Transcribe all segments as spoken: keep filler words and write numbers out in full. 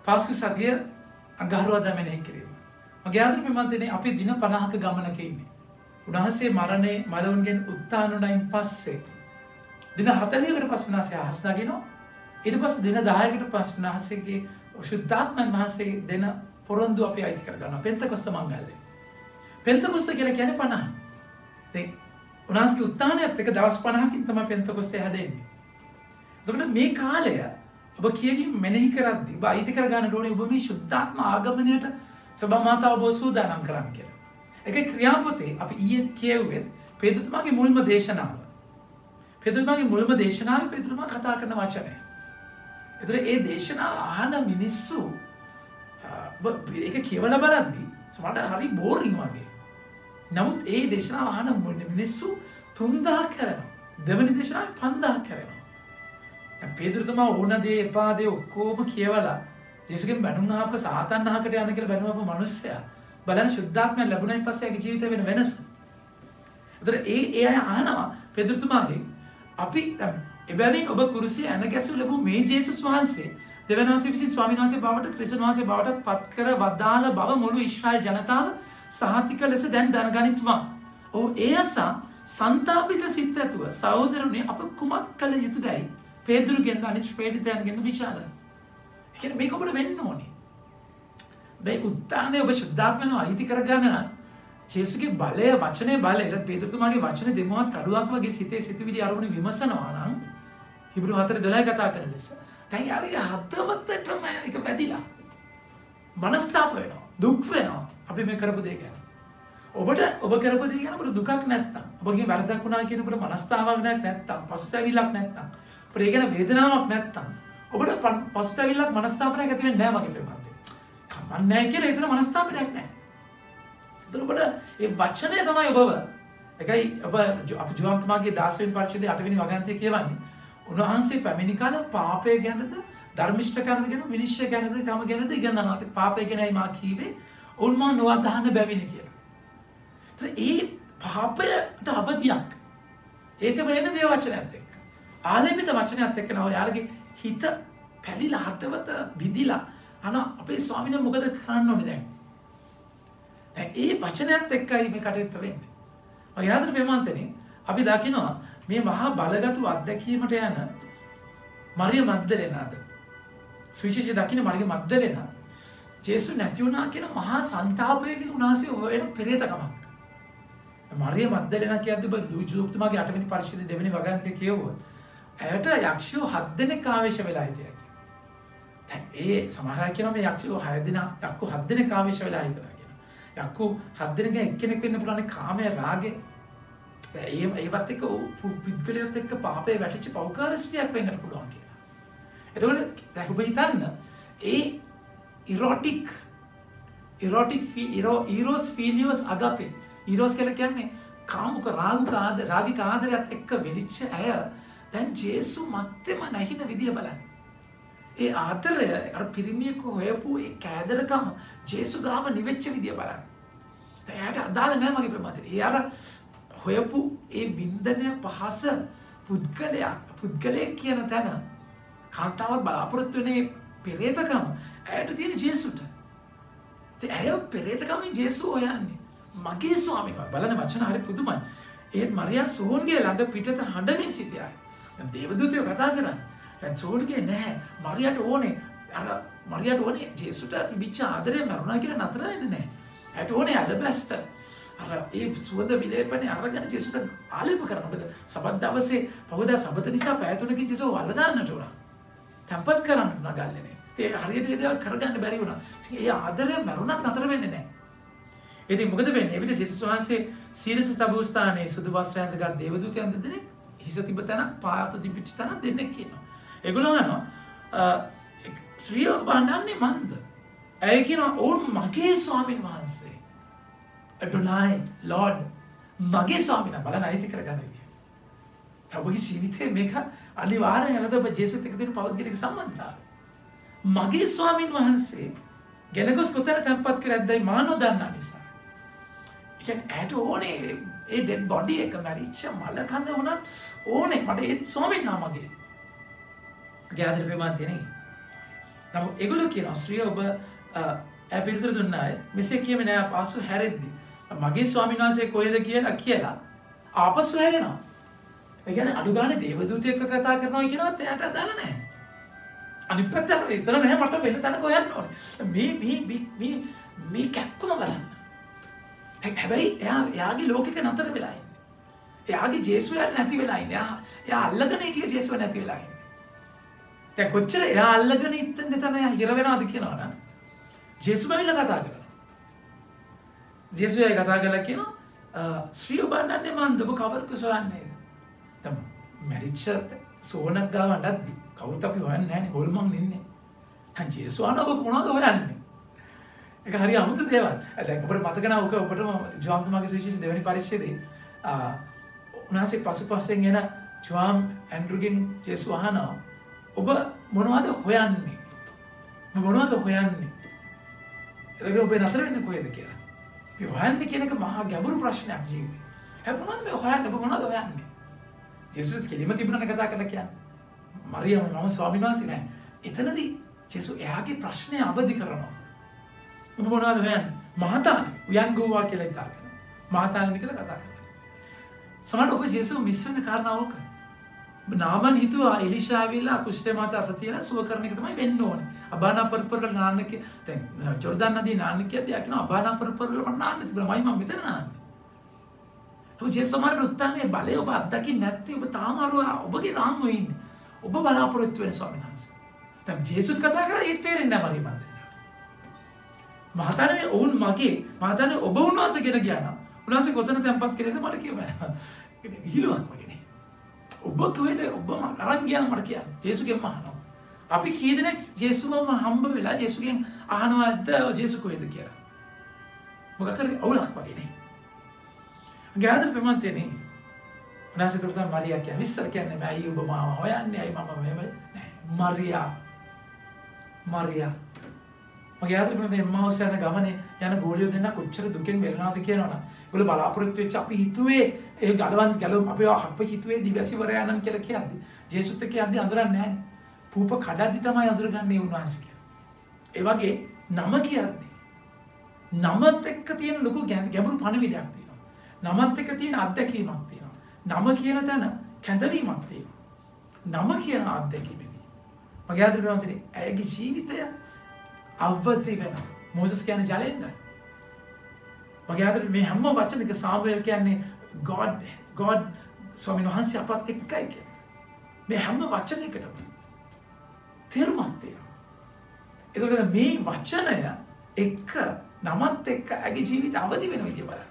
පාස්කු සතිය අඟහරුවාදා මෙනෙහි කිරීම. මගේ ආදරේ පින්වත්නි අපි දින පනහක ගමනක ඉන්නේ. උන්වහන්සේ මරණය මලවුන්ගෙන් උත්ථාන වුණයින් පස්සේ දින හතළිහකට පස්සේ උන්වහන්සේ අහස් නගිනවා. ඊට පස්සේ දින දහයකට පස්සේ උන්වහන්සේගේ ශුද්ධාත්මයන් වහන්සේ දෙන පොරොන්දු අපි අයිති කරගන්නවා. පෙන්තකොස්ත මංගල්‍යය. පෙන්තකොස්ත කියලා කියන්නේ පනහ. දැන් උන්වහන්සේගේ උත්ථානයත් එක දවස් පනහකින් තමයි පෙන්තකොස්තේ හැදෙන්නේ. එතකොට මේ කාලය ඔබ කියකින් මෙනෙහි කරද්දී ඔබ අයිති කරගන්න ඕනේ ඔබ මේ ශුද්ධාත්ම ආගමනයට සබා මාතාව ඔබ සූදානම් කරන්න කියලා. ඒක ක්‍රියාපොතේ අපි ඊයේ කියුවේ පේතුතුමාගේ මුල්ම දේශනාව. පේතුතුමාගේ මුල්ම දේශනාවේ පේතුතුමා කතා කරන වචනය. ඒතර ඒ දේශනාව අහන මිනිස්සු ඒක කියවලා බලද්දී සමහරට හරි බෝරින් වගේ. නමුත් ඒ දේශනාව අහන මිනිස්සු තුන්දාහක් කරනවා. දෙවෙනි දේශනාවේ පන්දාහක් කරනවා. පේතුතුමා ඕන දේ එපා දේ ඔක්කොම කියවලා ජේසුස්ගෙන් බැනුම් අහපු සාතන් අහකට යන කියලා බැනුම් අහපු මිනිස්සයා බලන්න ශුද්ධාත්මය ලැබුණයින් පස්සේ ආගේ ජීවිතේ වෙන වෙනස. ඒතර ඒ ඒ අය අහනවා පේතුතුමාගෙන් අපි එබැවින් ඔබ කුරුසිය ඇන ගැසු ලැබූ මේ ජේසුස් වහන්සේ දෙවියන් වහන්සේ විසින් ස්වාමීන් වහන්සේ බවට ක්‍රිස්තුන් වහන්සේ බවට පත් කර වදාළ බව මුළු ඊශ්‍රායල් ජනතාව සහතික ලෙස දැන් දැනගනිත්වා. ඔව් ඒ අසා සන්තාපිත සිත් ඇතුව සහෝදරනි අප කුමක් කළ යුතුදයි පේදුරුගෙන් අනිත් ප්‍රේරිතයන්ගෙන් විචාරන. ඒ කියන්නේ මේක ඔබට වෙන්න ඕනේ. මේ උත්තානේ ඔබ ශුද්ධාත්මයව අයිති කරගන්න නම් ජේසුගේ බලය වචනේ බලය පේතුතුමාගේ වචනේ දෙමොහත් කඩුවක් වගේ සිතේ සිතුවිලි අරමුණු විමසනවා නම් හිබ්‍රු හතර දොළහ කතා කරන ලෙස දැන් යාලගේ හදවතටම ඒක වැදිලා මනස්තාප වෙනවා දුක් වෙනවා අපි මේ කරපු දේ ගැන. ඔබට ඔබ කරපු දේ ගැන ඔබට දුකක් නැත්තම් ඔබගේ වැරදක් වුණා කියන ඔබට මනස්තාවක් නැත්තම් පසුතැවිල්ලක් නැත්තම් ඔබට ඒ ගැන වේදනාවක් නැත්තම් ඔබට පසුතැවිල්ලක් මනස්තාපනයක් ඇති වෙන්නේ නැහැ මගේ ප්‍රේමන්තේ. කමන්නේ නැහැ කියලා ඒතර මනස්තාපනයක් නැහැ. ඒතර ඔබට ඒ වචනය තමයි ඔබව. ඒකයි ඔබ අප ජෝවන්තුමාගේ දහස් වෙනි පරිච්ඡේදයේ අට වෙනි වගන්තිය කියවන්නේ. උන්වහන්සේ පැමිණි කාල පාපය ගැනද ධර්මිෂ්ඨකරණ ගැන විනිශ්චය ගැනද කම ගැනද ඉගෙනනවා. පාපය ගැනයි මා කීවේ උන් මා නොඅදහන බැවිනි කියලා. ඒතර ඒ පාපයට අවදියක්. ඒක වෙන දේ වචනයත් එක්ක. ආලේපිත වචනයත් එක්ක නෝ යාළගේ හිත පැලිලා හතවත විදිලා අන අපේ ස්වාමීන් වහන්සේ මොකද කරන්න ඕනේ දැන්? දැන් ඒ වචනයත් එක්කයි මේ කටයුත්ත වෙන්නේ. මම යාදර ප්‍රේමන්තනේ අපි දකිනවා මේ මහා බලගතු අත්දැකීමට යන මරිය මග්දලේනාද සුවිශේෂ දකින්න මරිය මග්දලේනා ජේසු නැති වුණා කියන මහා සංතාපයකින් උන්වහන්සේ හොයන පෙරේතකමක්. මරිය මග්දලේනා කියද්දී ඔබ ලූයිජුක්තුමාගේ අට වෙනි පරිච්ඡේදයේ දෙවෙනි වගන්තිය කියවුවොත් ඇයට යක්ෂයෝ හත් දෙනෙක් ආවේශ වෙලා හිටියා කියලා. දැන් ඒ සමහර අය කියනවා මේ යක්ෂයෝ හය දෙනා යක්කු හත් දෙනෙක් ආවේශ වෙලා හිටියා කියලා. යක්කු හත් දෙනෙක් එක්කෙනෙක් වෙන්න පුළුවන් කාමයේ රාගේ ඒ ඒවත් එක්ක පුද්ගලයාත් එක්ක පාපේ වැටිච්ච පෞකාරස්ත්‍රියක් වෙන්නත් පුළුවන් කියලා. එතකොට දැන් ඔබ හිතන්න ඒ ඉරොටික් ඉරොටික් ඊරෝ ඊරෝස් ෆීලියස් අගපේ ඊරෝස් කියලා කියන්නේ කාමුක රාගික ආදර රාගික ආදරයත් එක්ක වෙලිච්ච අය දැන් ජේසු මැත්තේම නැහින විදිය බලන්න. ඒ ආදරය අර පිරිමියෙක් හොයපු ඒ කෑදරකම ජේසු ගාව නිවෙච්ච විදිය බලන්න. එයාට අදාළ නැහැ මගේ ප්‍රමාදේ. ඒ අර හොයපු ඒ වින්දනය පහස පුද්ගලයා පුද්ගලයෙක් කියන තැන කාන්තාවක් බලාපොරොත්තු වෙන පෙරේතකම ඇයට තියෙන ජේසුට. ඒ ඇය පෙරේතකමින් ජේසු හොයන්නේ. මගේ ස්වාමීන් වහන්සේ බලන වචන හරි පුදුමයි. ඒත් මරියා සෝන්ගේ ළඟ පිටත හඬමින් සිටියා. දැන් දේවදූතයෝ කතා කරන්නේ. දැන් සෝන්ගේ නැහැ. මරියාට ඕනේ අර මරියාට ඕනේ ජේසුට තිබිච්ච ආදරය මරුණා කියලා නතර වෙන්නේ නැහැ. ඇයට ඕනේ අලබැස්තර් අර ඒ සුවඳ විලේපනේ අරගෙන ජේසුට ආලේප කරනවා. මොකද සබත් දවසේ පහුදා සබත නිසා පැය තුනකින් ජේසුව වල දාන්නට උනා. තැම්පත් කරන්න උනා ගල්ලේ. ඒ හරියට ඒ දේවල් කරගන්න බැරි වුණා. ඉතින් ඒ ආදරය මරුණත් නතර වෙන්නේ නැහැ. ඉතින් මොකද වෙන්නේ? එවිට ජේසුස් වහන්සේ සීරස තබූ ස්ථානයේ සුදු වස්ත්‍රය ඇඳගත් දේවදූතයන් දෙදෙනෙක් හිස තිබ තැනක් පාත තිබිච්ච තැනක් දෙන්නෙක් කියනවා. ඒගොල්ලෝ අහනවා ශ්‍රිය බණන්නේ මන්ද? ඇයි කියනවා ඕන් මගේ ස්වාමින් වහන්සේ. අඩොනායි ලෝඩ් මගේ ස්වාමීන් වහන්සේ බලන්න අයිති කරගන්න විදිය. ඔබගේ ජීවිතේ මේක අනිවාර්යයෙන් නේද ඔබ ජේසුත් එක්ක තියෙන පෞද්ගලික සම්බන්ධතාවය. මගේ ස්වාමින් වහන්සේ ගෙනගොස් කොතන තැන්පත් කරද්දයි මා නොදන්නා නිසා. ඒ කියන්නේ ඇට ඕනේ ඒ ඩෙඩ් බොඩි එක මැරිච්ච මල කඳ වුණත් ඕනේ මට ඒ ස්වාමීන් වහන්සේ මගේ. ගෑදර ප්‍රේමන්තනේ. නමුත් ඒගොල්ලෝ කියනවා ශ්‍රිය ඔබ ඈ පිළිතුරු දුන්නා අය මෙසේ කියමේ නෑ පාසු හැරෙද්දි මගේ ස්වාමීන් වහන්සේ කොහෙද කියලා කියලා ආපසු හැරෙනවා. ඒ කියන්නේ අඩු ගානේ දේවදූතයෙක් එක්ක කතා කරනවා කියනවත් එයාට අදාළ නැහැ. අනිත් පැත්තට ඉතන නැහැ මට වෙන තැනක හොයන්න ඕනේ. මේ මේ මේ මේ කැක්කම බලන්න. හැබැයි එයා එයාගේ ලෝකෙක නතර වෙලා ඉන්නේ. එයාගේ ජේසුස් නැති වෙලා ඉන්නේ. එයා එයා අල්ලගෙන හිටිය ජේසුස් නැති වෙලා ඉන්නේ. දැන් කොච්චර එයා අල්ලගෙන ඉන්න තැන එයා හිර වෙනවද කියනවනම් ජේසුස් බවිලා කතා කරනවා. ජේසුස් එයා කතා කරලා කියනවා ශ්‍රී ඔබන්නන්නේ මන්ද ඔබ කවරක සොයන්නේ. දැන් මැරිච්ච සෝනක් ගාව අඬද්දි කවුරුත් අපි හොයන්නේ නැහැ නේ හොල්මන් ඉන්නේ. දැන් ජේසුස් අහන ඔබ මොනවද හොයන්නේ? ඒක හරි අමුතු දේවල්. දැන් ඔබට මතක නැහැ ඔක ඔබටම ජෝම් තුමාගේ සුවිශේෂ දෙවෙනි පරිච්ඡේදයේ ආ උනාසේ පසුපසෙන් එන ජෝම් ඇන්ඩ්‍රුගෙන් ජේසුස් අහනවා ඔබ මොනවද හොයන්නේ? ඔබ මොනවද හොයන්නේ? ඒක ඔබ නතර වෙන්නේ කොහෙද කියලා. මේ හොයන්නේ කියන එක මහා ගැඹුරු ප්‍රශ්නයක් ජීවිතේ. හැබැයි මොනවද මේ හොයන්නේ? ඔබ මොනවද හොයන්නේ? ජේසුස් කෙලිම තිබුණානේ කතා කරලා කියන්නේ. මරියම මම ස්වාමීන් වහන්සේ නෑ. එතනදී ජේසුස් එයාගේ ප්‍රශ්නේ අවදි කරනවා. ඔබ මොනවද හොයන්නේ? මහතානි උයන් ගෝවා කියලා හිතාගෙන. මහතානි කියලා කතා කරනවා. සමහරවිට ඔබ ජේසුස් මිස් වෙන කාරණාවක. ඔබ නාමන් හිතුවා එලිෂා ආවිලා කුෂ්ඨ මාත අත තියලා සුව කරන එක තමයි වෙන්න ඕනේ. අබානා පරපර වල නාන්න කිය. දැන් ජෝර්දාන් නදී නාන්න කියද්දී ආ කියනවා අබානා පරපර වල මම නාන්න තිබුණා. මයි මම මෙතන නාන්නේ. ඔබ ජේසුස් සමහරවිට උත්තානේ බලය ඔබ අත්දකින්න නැත්නම් ඔබ තාම අර ඔබගේ රාමුවේ ඉන්නේ. ඔබ බලාපොරොත්තු වෙන ස්වාමීන් වහන්සේ. දැන් ජේසුස් කතා කරලා ඒ තේරෙන්නේ නැහැ මරියම් අන්තේ. මහතානේ ඔවුන් මගේ මහතානේ ඔබ උන්වහන්සේ ගෙන ගියා නම් උන්වහන්සේ කොතන තැම්පත් කරේද මට කියවන්න. ඒක හිලුවක් වගේනේ. ඔබ කොහෙද ඔබ අරන් ගියා මට කියන්න. ජේසුස්ගෙන් අහනවා. අපි කී දෙනෙක් ජේසුස්වම හම්බ වෙලා ජේසුස්ගෙන් අහනවද ජේසුස් කොහෙද කියලා. මොකක් කරේ අවුලක් වගේනේ. ගාදර ප්‍රමන්තේනේ. උන්වහන්සේ තුරතම මරියා කියන්නේ විශ්සර කියන්නේ මම අයියෝ ඔබ මාව හොයන්නේ අයි මම මෙහෙම නෑ. මරියා මරියා මගේ ආදර ප්‍රමන්තේ මහවස යන ගමනේ යන ගෝලියෝ දෙන්න කොච්චර දුකෙන් වෙලනවාද කියනවනම් ඒගොල්ලෝ බලාපොරොත්තු වෙච්ච අපි හිතුවේ ඒ ගලවන් ගලව අපි අප හිතුවේ දිවසිවරයාණන් කියලා කියන්නේ ජේසුස් එක්ක යද්දි අඳුරන්නේ නැහැ. පූප කඩද්දි තමයි අඳුරගන්නේ උන්වහන්සේ කියන්නේ. ඒ වගේ නම කියද්දි නමත් එක්ක තියෙන ලොකු ගැඹුරු පණිවිඩයක් තියෙනවා. නමත් එක්ක තියෙන අත්දැකීමක් තියෙනවා. නම කියන තැන කැඳවීමක් තියෙනවා. නම කියන අත්දැකීමේදී මගේ ආදර ප්‍රමන්තේ ඇයගේ ජීවිතය අවදි වෙනවා. මොසස් කියන්නේ ජලෙන්ද? මගේ ආදර මේ හැම වචනයක සාමුවෙල් කියන්නේ God God ස්වාමීන් වහන්සේ අපත් එක්කයි කියන්නේ. මේ හැම වචනයකටම තේරුමක් තියෙනවා. ඒකෝද මේ වචනය එක්ක නමත් එක්ක ඇගේ ජීවිත අවදි වෙන විදිය බලන්න.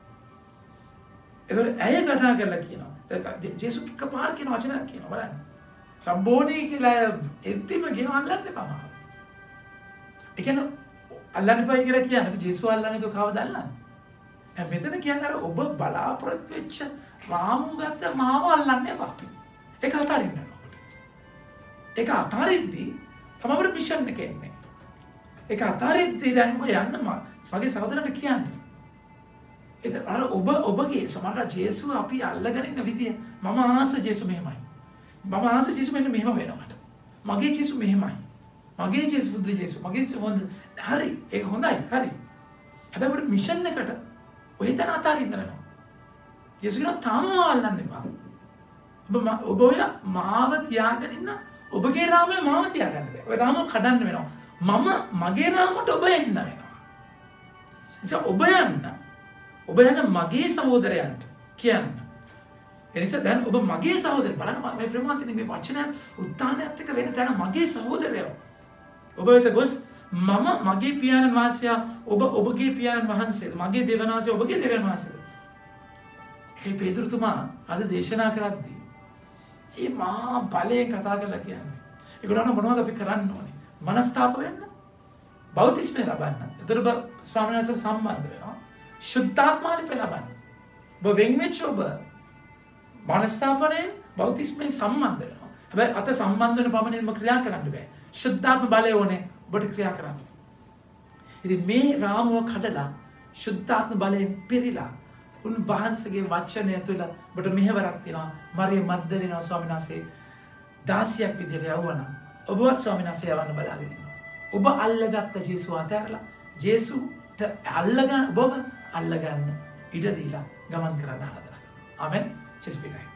ඒතකොට ඇය කතා කරලා කියනවා. ජේසුස් එකපාර කියන වචනයක් කියනවා බලන්න. රබ්බෝනි කියලා එද්දිම කියන අල්ලන්න එපා මාව. ඒ කියන්නේ අල්ලන්න එපා කියලා කියන්නේ අපි ජේසුස් අල්ලන්නේ તો කවද අල්ලන්නේ? දැන් මෙතන කියන්නේ අර ඔබ බලාපොරොත්තු වෙච්ච රාමු ගත්ත මාව අල්ලන්න එපා. ඒක අතාරින්න ඕනේ. ඒක අතාරිද්දී තමයි අපේ මිෂන් එක එන්නේ. ඒක අතාරිද්දී දැන් ඔබ යන්න මගේ සහෝදරන්ට කියන්නේ. ඒක අර ඔබ ඔබගේ සමහර ජේසුස් අපි අල්ලගෙන ඉන්න විදිය මම ආස ජේසුස් මෙහෙමයි. මම ආස ජේසුස් මෙන්න මෙහෙම වෙනවට. මගේ ජේසුස් මෙහෙමයි. මගේ ජේසුස් දුර ජේසුස් මගේ ජේසුස් හොඳ. හරි ඒක හොඳයි හරි. හැබැයි අපේ මිෂන් එකට ඔය තැන අතාරින්න වෙනවා. ජේසුස් කියනවා තාම අල්ලන්න එපා. ඔබ ඔබ ඔය මාව තියාගෙන ඉන්න ඔබගේ රාමයේ මාව තියාගන්න බෑ. ඔය රාම කඩන්න වෙනවා. මම මගේ රාමයට ඔබ එන්න වෙනවා. එනිසා ඔබ යන්න ඔබ යන මගේ සහෝදරයන්ට කියන්න. එනිසා දැන් ඔබ මගේ සහෝදර බලන්න මේ ප්‍රමාන්තිනේ මේ වචන උත්තානයත් එක්ක වෙන තැන මගේ සහෝදරයෝ. ඔබ වෙත ගොස් මම මගේ පියාණන් වහන්සේ ඔබ ඔබගේ පියාණන් වහන්සේද මගේ දෙවියන් වහන්සේ ඔබගේ දෙවියන් වහන්සේද. ඒ පේතුරුතුමා අද දේශනා කරද්දී මේ මහා බලයෙන් කතා කරලා කියන්නේ. ඒගොල්ලෝ මොනවද අපි කරන්න ඕනේ? මනස්තාප වෙන්න. බෞද්ධිස්මය ලබන්න. ඒතර ඔබ ස්වාමීන් වහන්සේට සම්බන්ධ වෙනවා. ශුද්ධාත්මාලිප ලබන්න. ඔබ වෙන් වෙච්ච ඔබ මනස්ථාපනයෙන් බෞද්ධිස්මයෙන් සම්බන්ධ වෙනවා. හැබැයි අත සම්බන්ධ වෙන පමණින්ම ක්‍රියා කරන්න බෑ. ශුද්ධාත්ම බලය ඕනේ ඔබට ක්‍රියා කරන්න. ඉතින් මේ රාමුව කඩලා ශුද්ධාත්ම බලයෙන් පිරීලා උන්වහන්සේගේ වචනය තුළ ඔබට මෙහෙවරක් තියෙනවා. මරියම් මග්දලිනා ස්වාමීන් වහන්සේ දාසියක් විදිහට යවුවා නම් ඔබවත් ස්වාමීන් වහන්සේ යවන්න බලාගෙන ඉන්නවා. ඔබ අල්ලගත්ත ජේසුව අතහැරලා ජේසුට අල්ලගන්න ඔබව අල්ලගන්න ඉඩ දීලා ගමන් කරන්න ආරාධනා කරනවා. ආමෙන්. ජෙස්පිනයි.